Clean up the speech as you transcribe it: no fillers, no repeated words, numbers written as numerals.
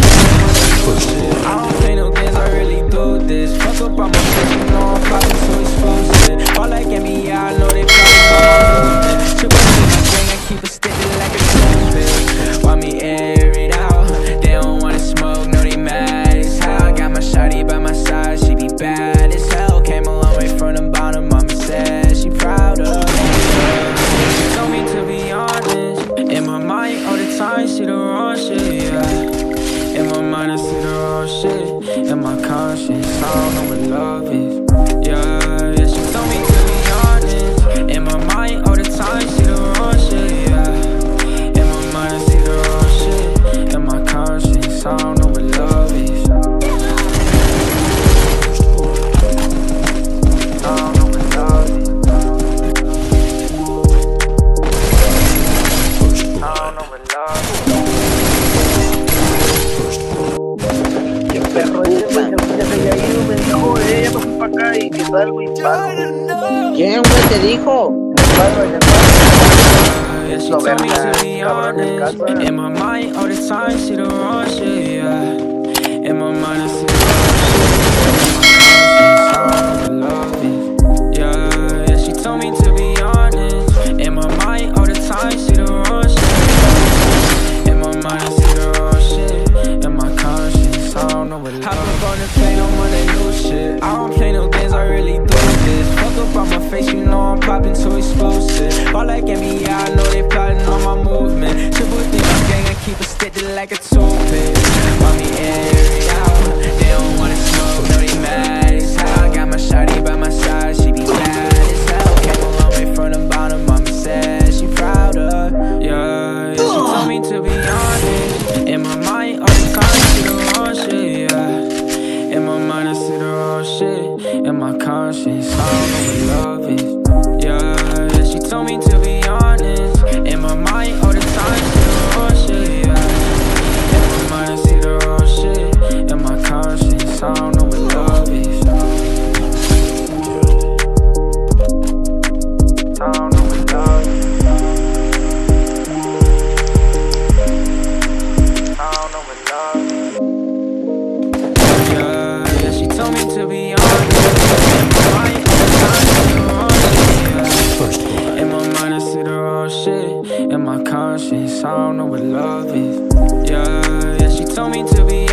I don't play no games, I really do this. Fuck up on my face, you know I'm poppin' so exclusive. All like me, I know they probably know my movement. Triple C, my gang, I keep it sticking like a toothpick. Why me air it out? They don't wanna smoke, no they mad as hell. I got my shawty by my side, she be bad as hell. Came a long way from the bottom, mama said she proud of me. She told me to be honest. In my mind all the time, see the wrong shit, yeah. In my mind I see the wrong shit. In my conscience, I don't know what love is. Yeah, she told me to be honest. In my mind all the time, see the wrong shit, yeah. In my mind I see the wrong shit. In my conscience, I don't know what love is. I don't know what love is. I don't know what love is. Perro, ese ya se había ido, me dijo, ya me fui pa' acá y que salgo y paro. ¿Quién, güey, te dijo? En el paro. She told me to be honest. In my mind all the time, see the wrong shit, yeah. In my mind I see the wrong shit. In my conscience, I don't know what love is. Yeah, she told me to be honest. In my mind all the time, see the wrong shit. In my mind I see the wrong shit. In my conscience, I don't know what love is. Hop up on the plane, I'm on that new shit. I don't play no games, I really do this. Fuck up on my face, you know I'm poppin' too explosive. All like me, yeah, I know they plotting on my movement. Triple D, my gang, I keep it sticky like a toothpick. Want me air it out, they don't wanna smoke, no they mad as hell. I got my shawty by my side, she be bad as hell. Came a long way from the bottom, mama said she proud of. Yeah, she told me to be honest. In my mind all the time, see the wrong shit, yeah. In my mind I see the wrong shit. In my conscience, I don't know what love is. Yeah, she told me to be honest. In my mind all the time, see the wrong shit, yeah. In my mind I see the wrong shit. In my conscience, I don't know what love is. I don't know what love is. I don't know what love is. Yeah, she told me to be honest. In my mind I see the wrong shit. In my conscience, I don't know what love is. Yeah, she told me to be